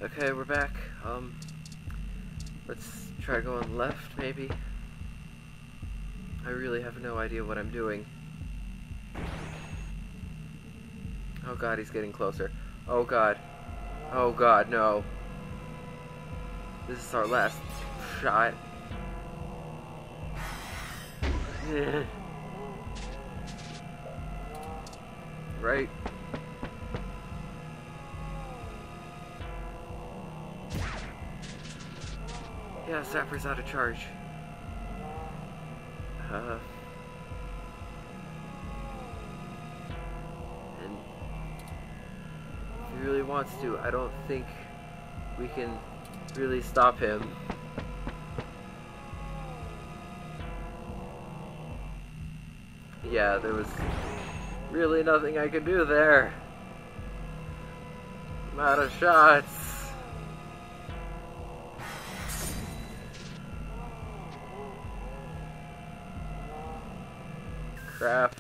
Okay, we're back. Let's try going left, maybe. I really have no idea what I'm doing. Oh god, he's getting closer. Oh god. Oh god, no. This is our last shot. Right. Yeah, Zapper's out of charge. And if he really wants to, I don't think we can really stop him. Yeah, there was really nothing I could do there. I'm out of shots. Crap.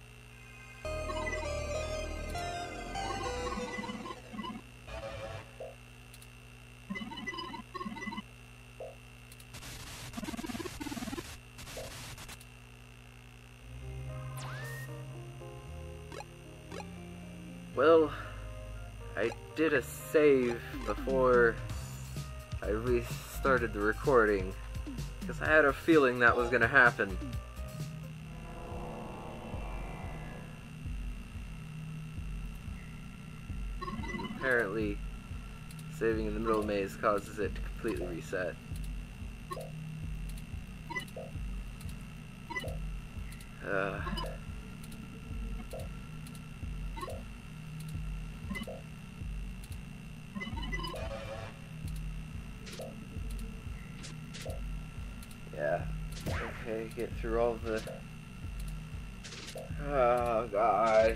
Well, I did a save before I restarted the recording, because I had a feeling that was going to happen. Apparently, saving in the middle of the maze causes it to completely reset. Yeah. Okay, get through all the... Oh, God.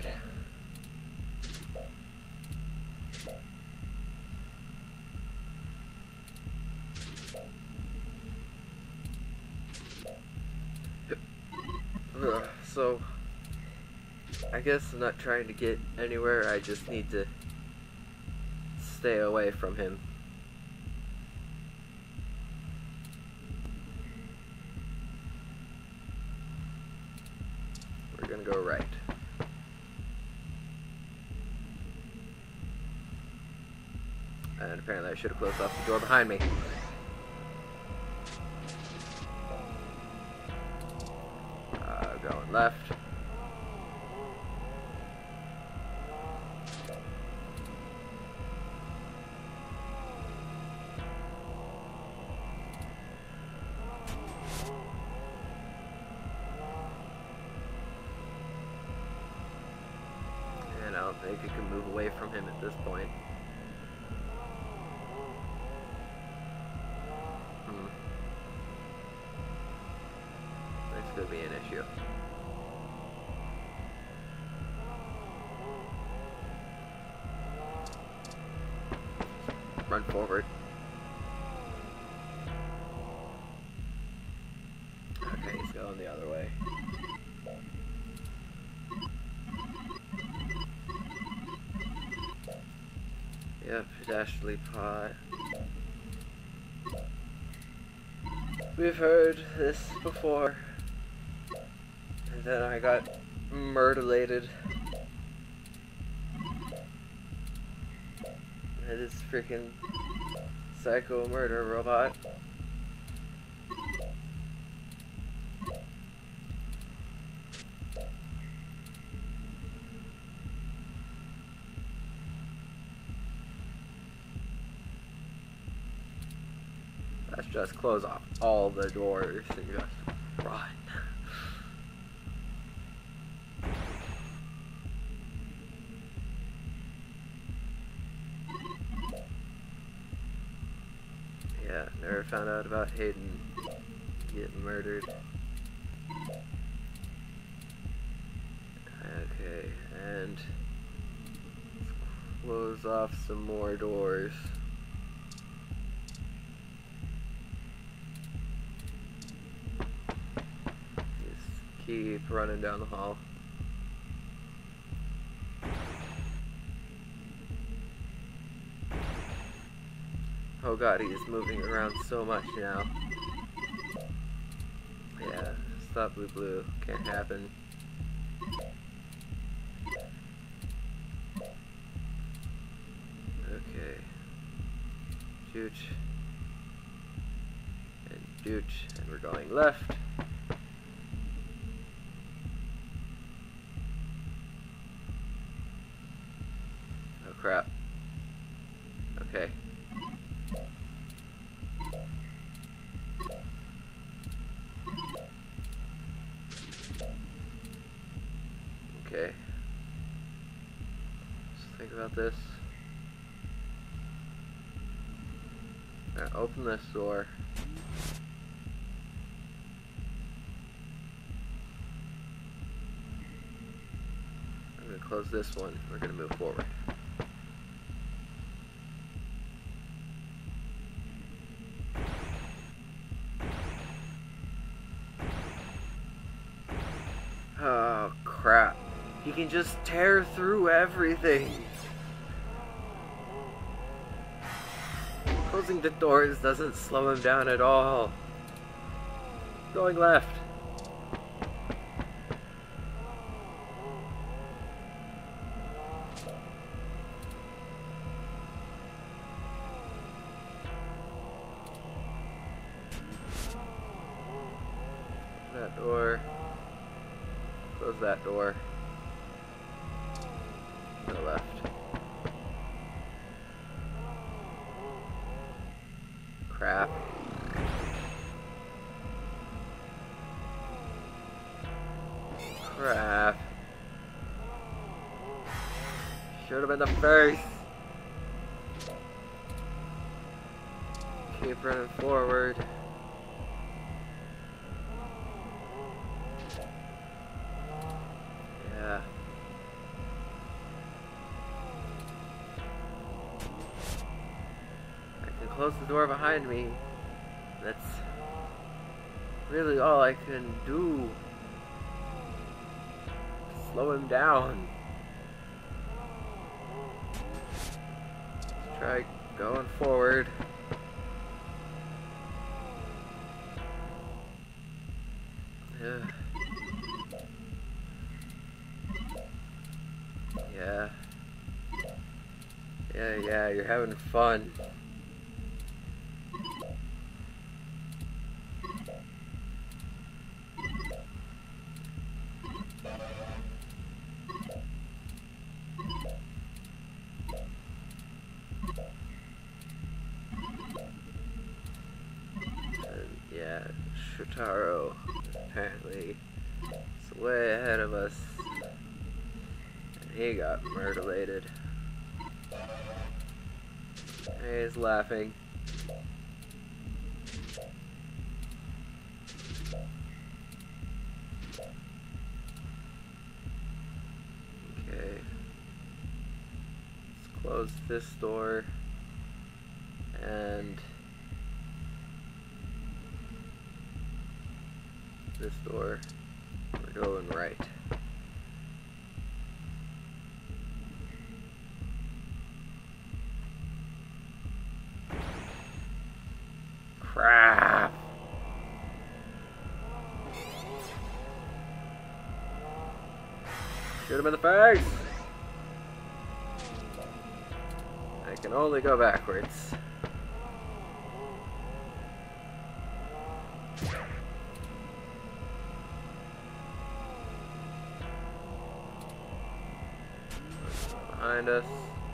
So, I guess I'm not trying to get anywhere, I just need to stay away from him. We're gonna go right. And apparently I should have closed off the door behind me. Going left. And I don't think I can move away from him at this point. This could be an issue. Run forward. Okay, he's going the other way. Yep, Ashley Pot. We've heard this before. And then I got murderlated. It is freaking psycho murder robot. Let's just close off all the doors and just run. Yeah, never found out about Hayden getting murdered. Okay, and let's close off some more doors. Just keep running down the hall. Oh god, he is moving around so much now. Yeah, stop blue blue. Can't happen. Okay. Dooch. And dooch. And we're going left. Oh crap. Okay. Okay. Let's think about this. Alright, open this door. I'm gonna close this one. We're gonna move forward. Oh crap. He can just tear through everything. Closing the doors doesn't slow him down at all. Going left. That door. Close that door. Go left. Crap. Crap. Should have been the first. Keep running forward. Yeah. I can close the door behind me. That's really all I can do to slow him down. Let's try going forward. Yeah. Yeah, you're having fun. And yeah, Shotaro apparently is way ahead of us. And he got mutilated. He's laughing. Okay. Let's close this door. And this door. We're going right. Crap! Shoot him in the face! I can only go backwards. Behind us.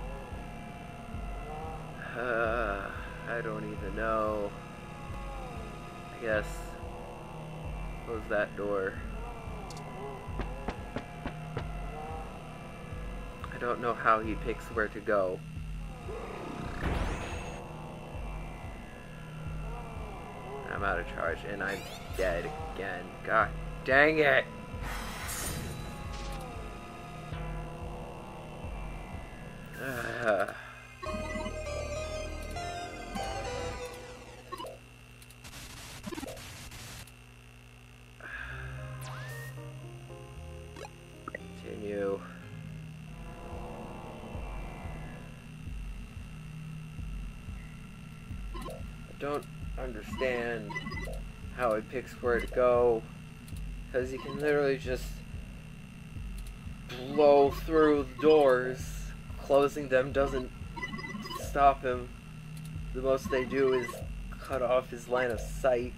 I don't even know. I guess. Close that door. I don't know how he picks where to go. I'm out of charge and I'm dead again. God dang it! Continue. don't understand how it picks where to go, because you can literally just blow through the doors. Closing them doesn't stop him. The most they do is cut off his line of sight.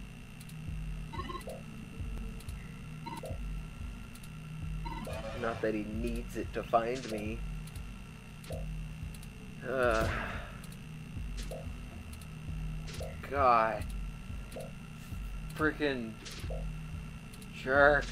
Not that he needs it to find me. God. Freaking jerk.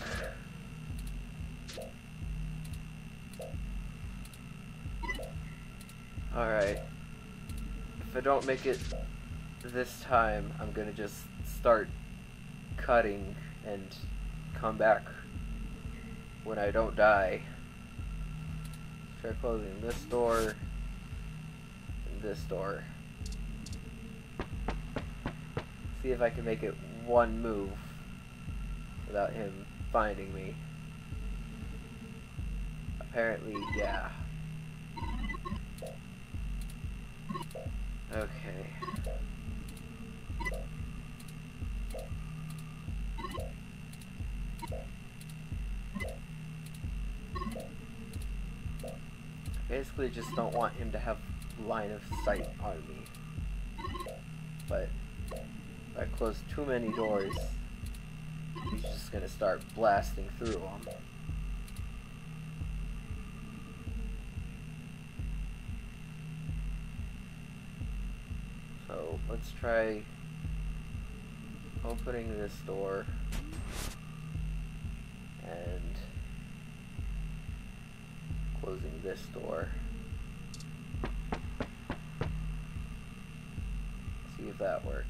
Alright. If I don't make it this time, I'm gonna just start cutting and come back when I don't die. Try closing this door and this door. See if I can make it one move without him finding me. Apparently, yeah. Okay. Basically just don't want him to have line of sight on me. But if I close too many doors, he's just gonna start blasting through them. So let's try opening this door and closing this door. See if that works.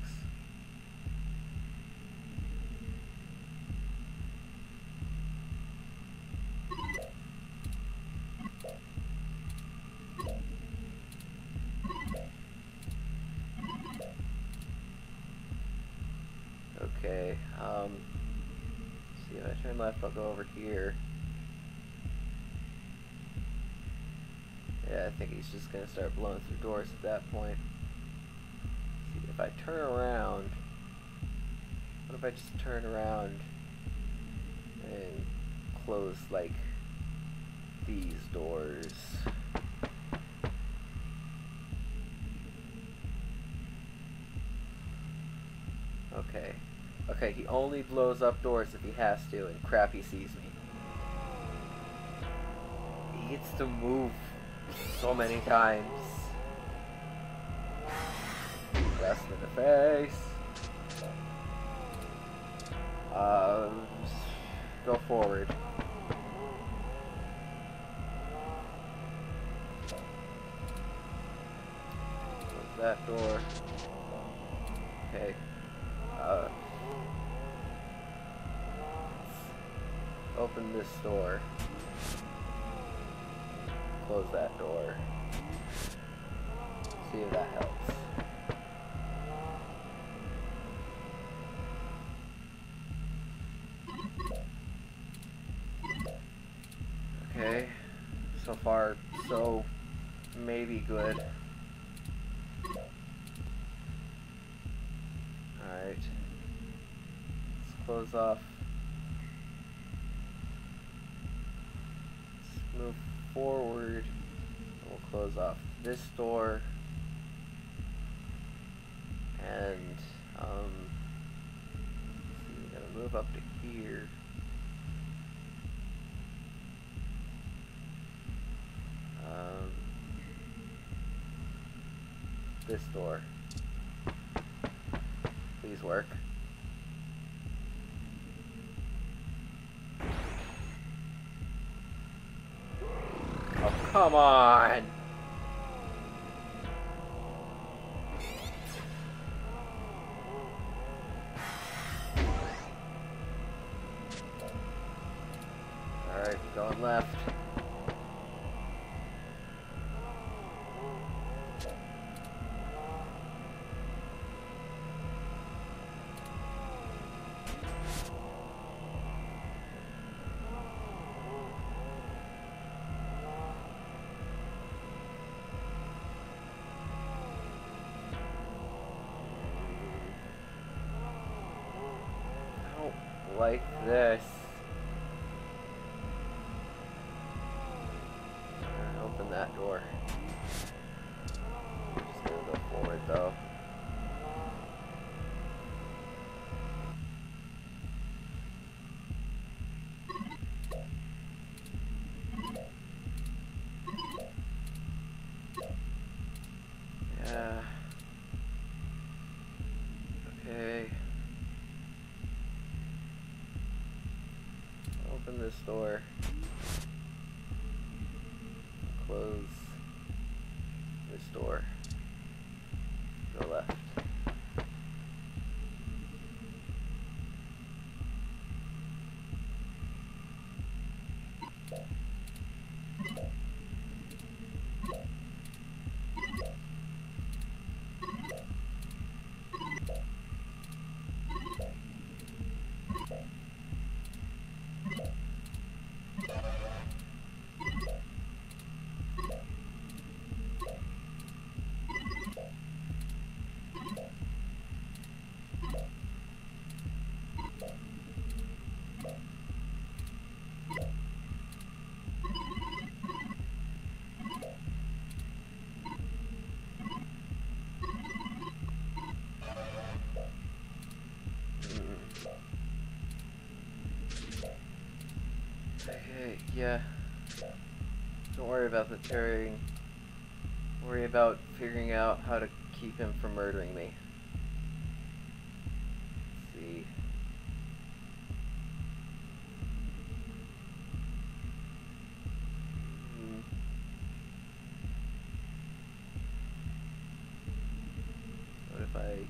Okay, see if I turn left, I'll go over here. Yeah, I think he's just gonna start blowing through doors at that point. See, if I turn around, what if I just turn around and close, like, these doors? Okay. Okay, he only blows up doors if he has to, and crap, he sees me. He gets to move so many times. Blast in the face. Go forward. Close that door. Okay. Open this door. Close that door. See if that helps. Okay. So far, so maybe good. Alright. Let's close off. Let's move forward. We'll close off this door. And, see, we're gonna move up to here. This door. Please work. Oh, come on! Alright, going left. like this. Open that door. I'm just gonna go forward though. Yeah. Okay. Open this door. Close this door. Go left. Okay, yeah. Don't worry about the tearing. Worry about figuring out how to keep him from murdering me. Let's see. What if I...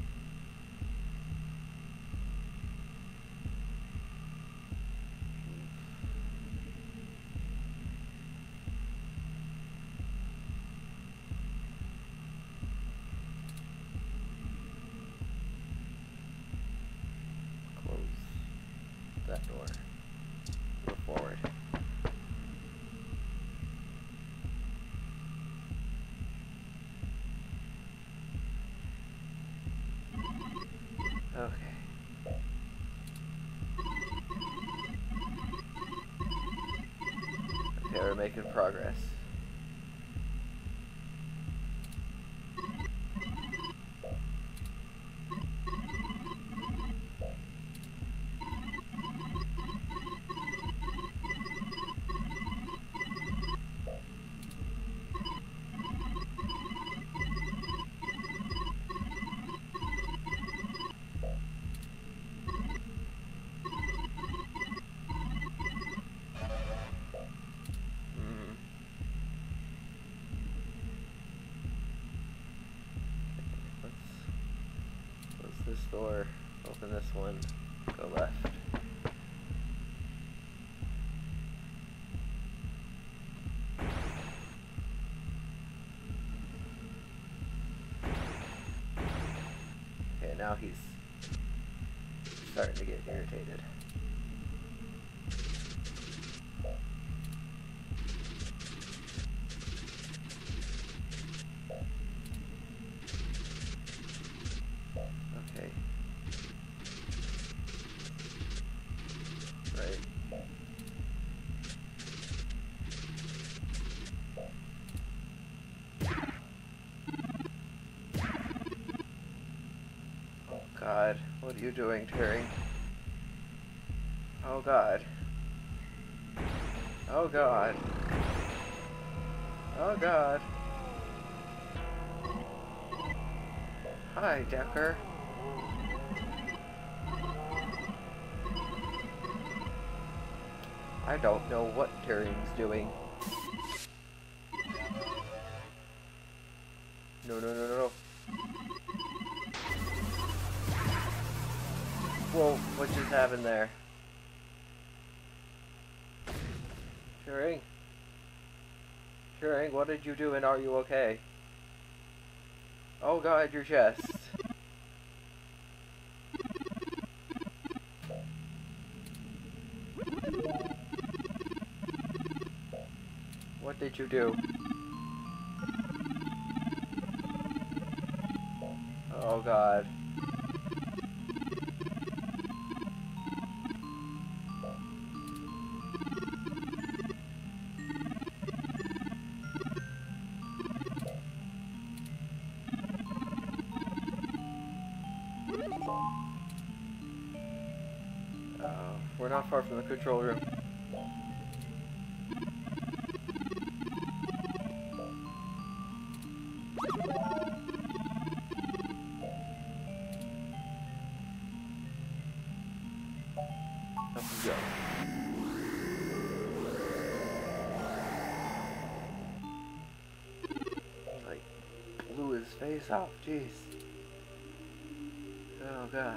that door. Move forward. Okay. Okay, we're making progress. This door, open this one, go left. Okay, now he's starting to get irritated. Okay. Right. Oh God, what are you doing, Terry? Oh God. Oh God. Oh God. Hi, Decker. I don't know what Terry's doing. No, no, no, no, no. Whoa, what just happened there? Turing? Turing, what did you do and are you okay? Oh God, your chest. What did you do? Oh God. We're not far from the control room. Up we go. Like, blew his face off, jeez. Oh god.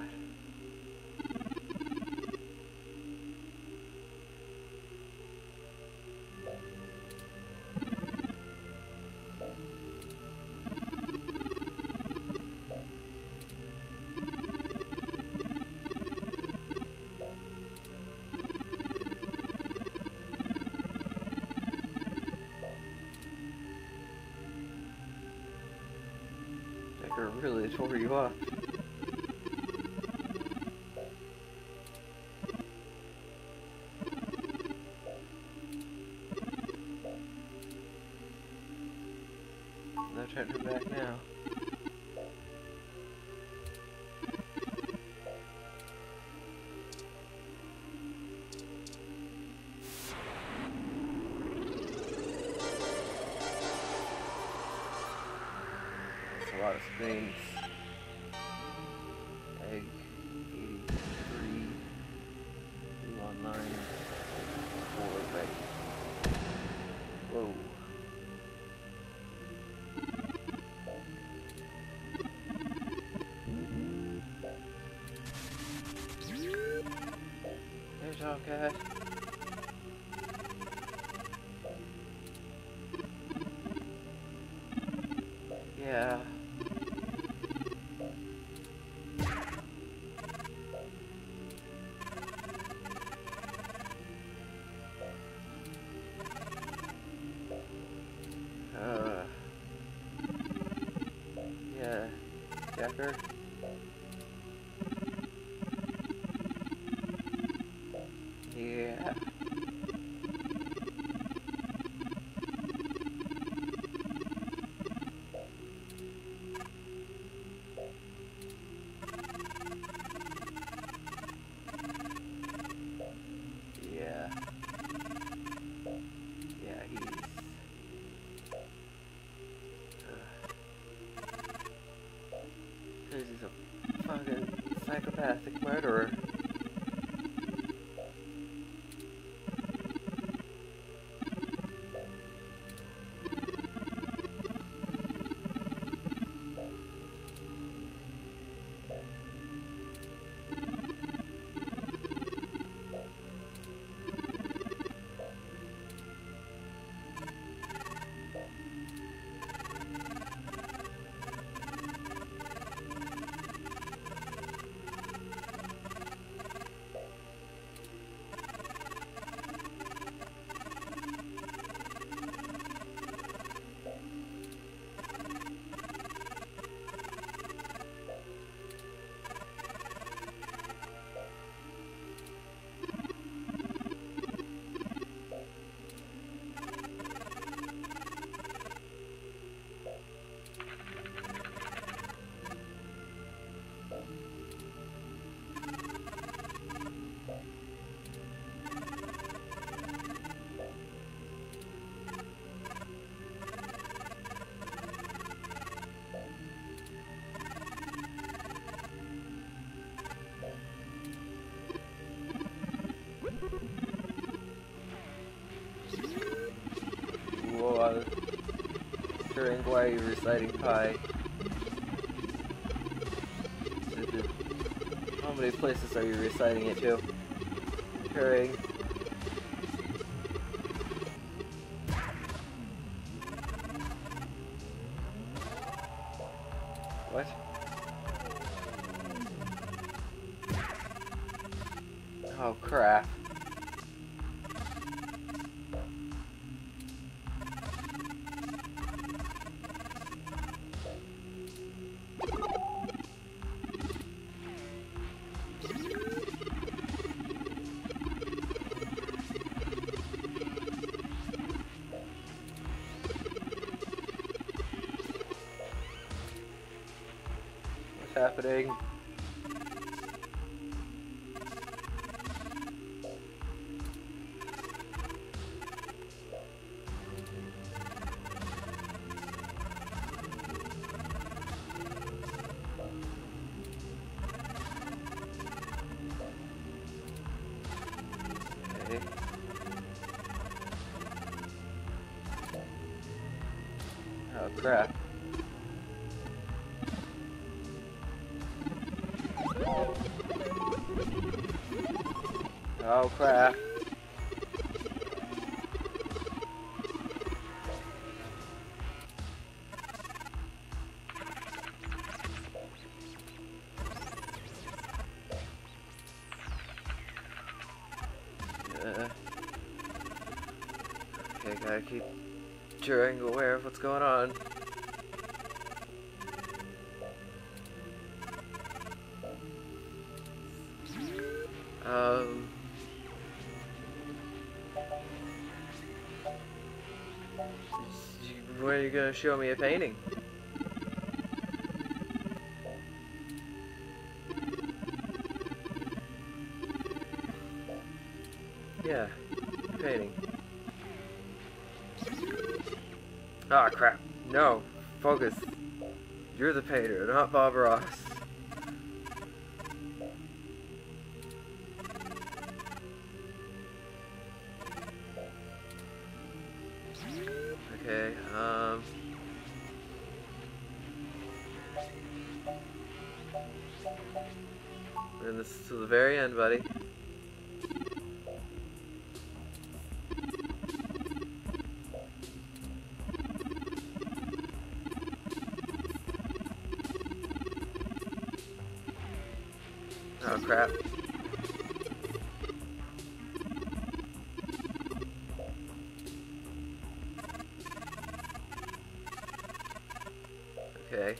Decker really tore you up. No turning back now. That's a lot of things. Egg 83. Blue online. 4 right. Whoa. There's all cat. Yeah. Yeah. Decker. Yeah. Yeah. Yeah, he's... Cause he's a fucking psychopathic murderer. Whoa, I was wondering why you're reciting pi. How many places are you reciting it to? Occurring. What? Oh crap. What's happening? crap. Oh crap. Okay, gotta keep staying aware of what's going on. When are you gonna show me a painting? Yeah, painting. Ah, crap. No, focus. You're the painter, not Bob Ross. Okay, we're in this to the very end, buddy. Oh crap. Okay.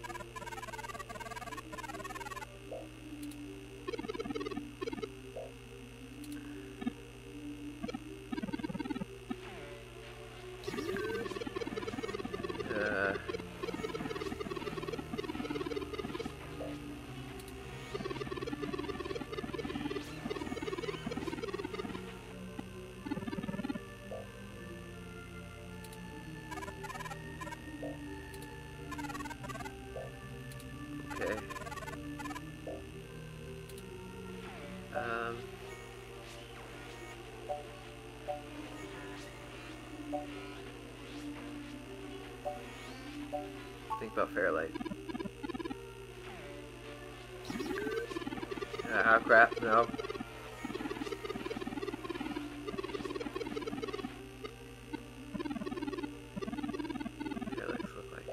Okay. Think about Fairlight. Ah, crap, no. Fairlights look like.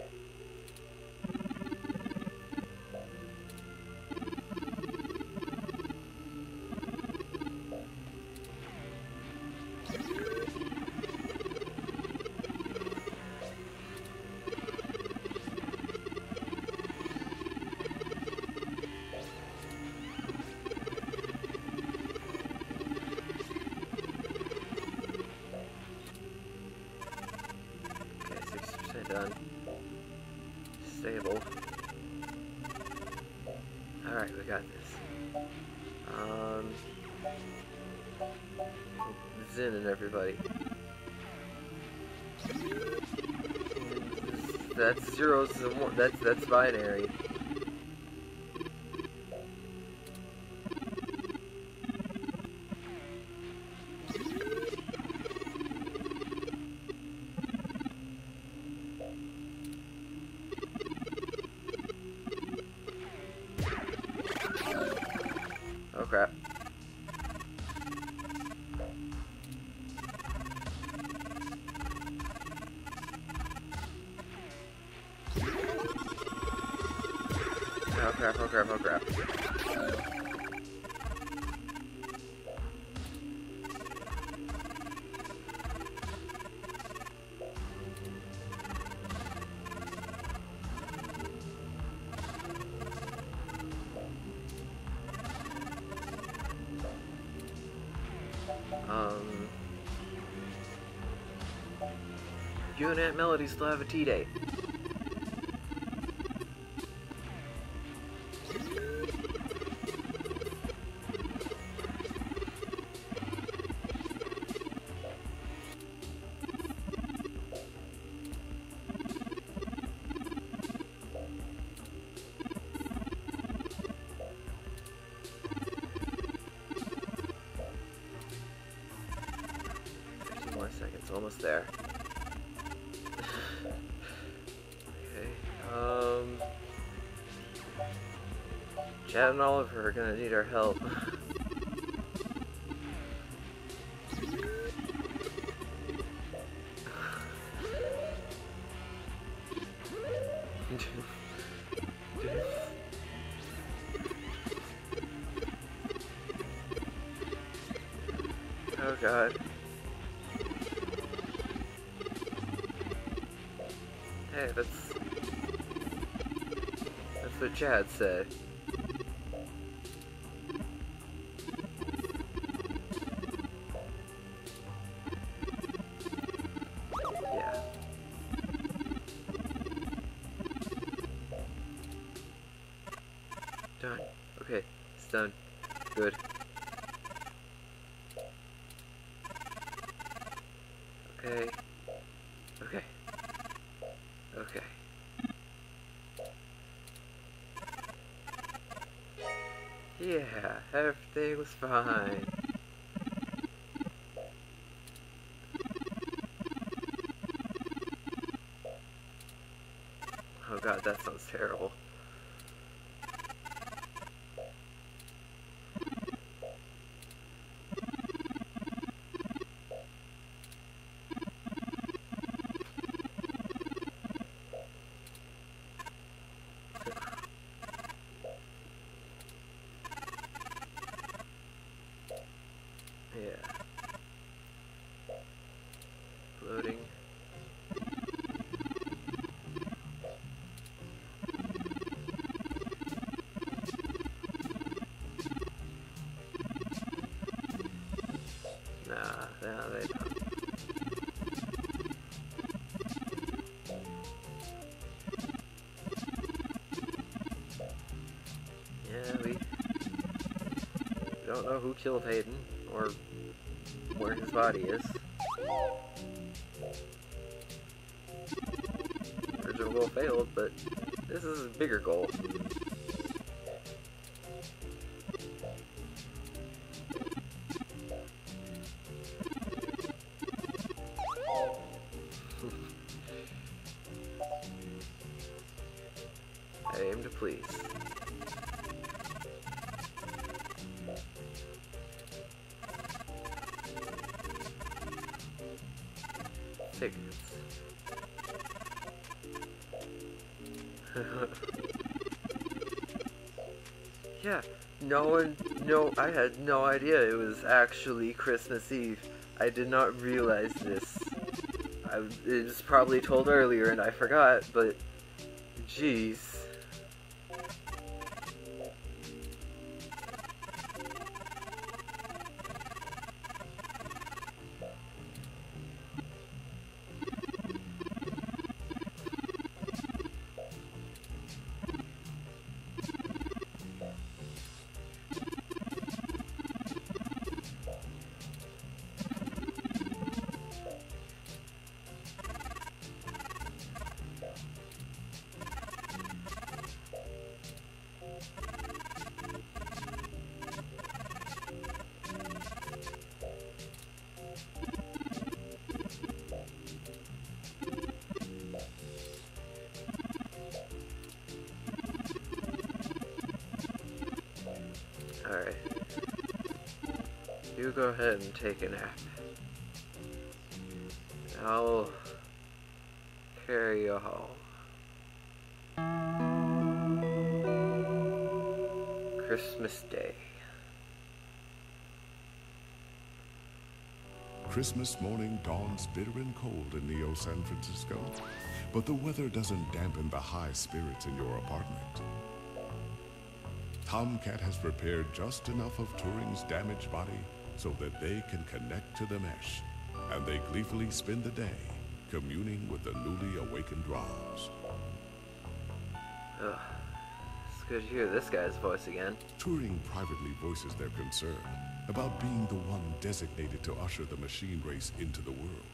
Done. Stable. Alright, we got this. Zen and everybody. That's zeros and one. That's binary. Oh crap. Oh crap, oh crap, oh crap. You and Aunt Melody still have a tea date. Seconds, almost there. Chad and Oliver are gonna need our help. Oh god. Hey, that's what Chad said. Yeah. Done. Okay, it's done. Good. Okay. Okay. Okay. Yeah, everything was fine. Oh god, that sounds terrible. Yeah. Loading. Nah, they don't. Yeah, we don't know who killed Hayden, or where his body is. Original goal failed, but this is a bigger goal. I aim to please. Tickets. Yeah, I had no idea it was actually Christmas Eve. I did not realize this. It was probably told earlier and I forgot, but jeez. Alright. You go ahead and take a nap. I'll carry you home. Christmas Day. Christmas morning dawns bitter and cold in Neo San Francisco, but the weather doesn't dampen the high spirits in your apartment. Tomcat has prepared just enough of Turing's damaged body so that they can connect to the mesh, and they gleefully spend the day communing with the newly awakened ROMs. Ugh. It's good to hear this guy's voice again. Turing privately voices their concern about being the one designated to usher the machine race into the world.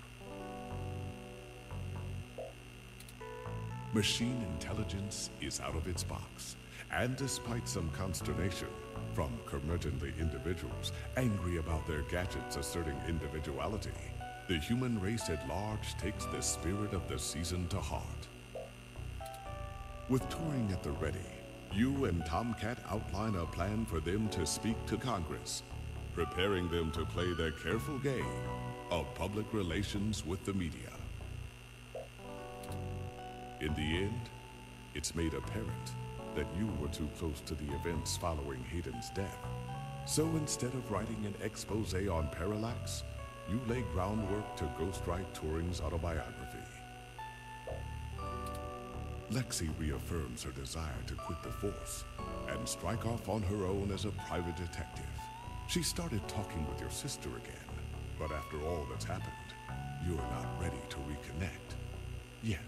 Machine intelligence is out of its box, and despite some consternation from curmudgeonly individuals angry about their gadgets asserting individuality, the human race at large takes the spirit of the season to heart. With Turing at the ready, You and Tomcat outline a plan for them to speak to Congress, preparing them to play their careful game of public relations with the media. In the end, it's made apparent that you were too close to the events following Hayden's death. So instead of writing an expose on Parallax, you lay groundwork to ghostwrite Turing's autobiography. Lexi reaffirms her desire to quit the force and strike off on her own as a private detective. She started talking with your sister again, but after all that's happened, you're not ready to reconnect. Yet.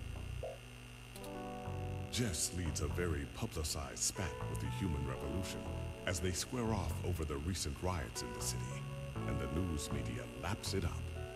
Jess leads a very publicized spat with the Human Revolution as they square off over the recent riots in the city, and the news media laps it up.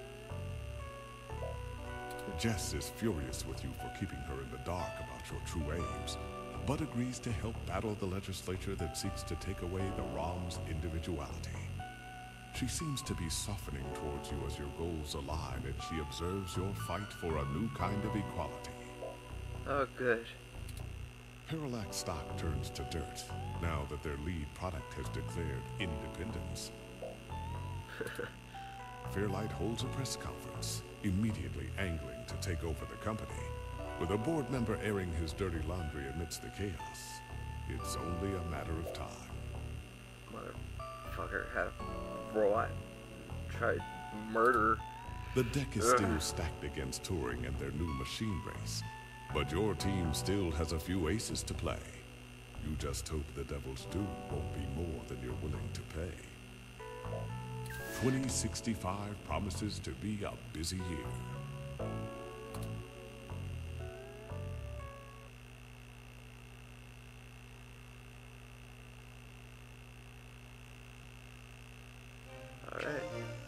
Jess is furious with you for keeping her in the dark about your true aims, but agrees to help battle the legislature that seeks to take away the ROM's individuality. She seems to be softening towards you as your goals align, and she observes your fight for a new kind of equality. Oh, good. Parallax stock turns to dirt now that their lead product has declared independence. Fairlight holds a press conference, immediately angling to take over the company, with a board member airing his dirty laundry amidst the chaos. It's only a matter of time. Motherfucker had a robot tried murder. The deck is still stacked against Turing and their new machine race, but your team still has a few aces to play. You just hope the Devil's Due won't be more than you're willing to pay. 2065 promises to be a busy year. All right.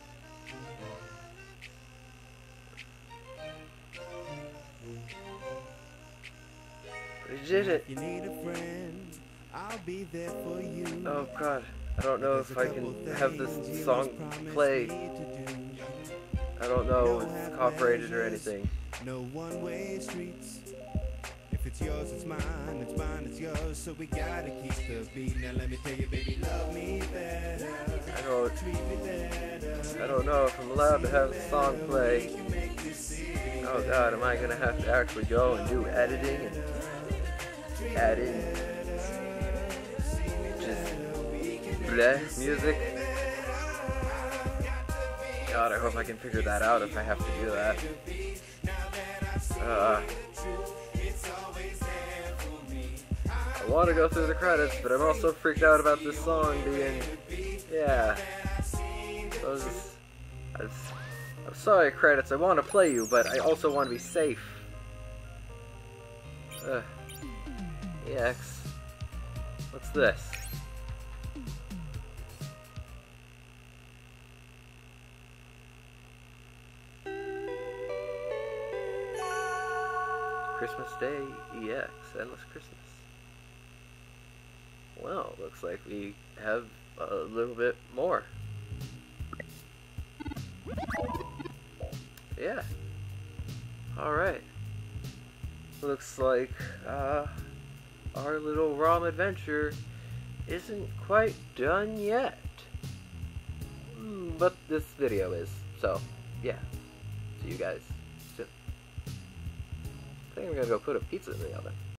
We did it. You need a friend, I'll be there for you. Oh God, I don't know if I can have this song play. I don't know if it's copyrighted or anything. No one-way streets. If it's yours, it's mine, it's yours. So we gotta keep the beat. Now let me tell you, baby, love me better. Treat me better. I don't know if I'm allowed to have the song play. Oh God, am I gonna have to actually go and do editing and add in just bleh music? God, I hope I can figure that out if I have to do that. I want to go through the credits, but I'm also freaked out about this song being, yeah. I'm sorry, credits, I want to play you, but I also want to be safe. EX. What's this? Christmas Day, EX, Endless Christmas. Well, looks like we have a little bit more. Yeah. Alright. Looks like our little ROM adventure isn't quite done yet. But this video is, so yeah. See you guys soon. I think I'm gonna go put a pizza in the oven.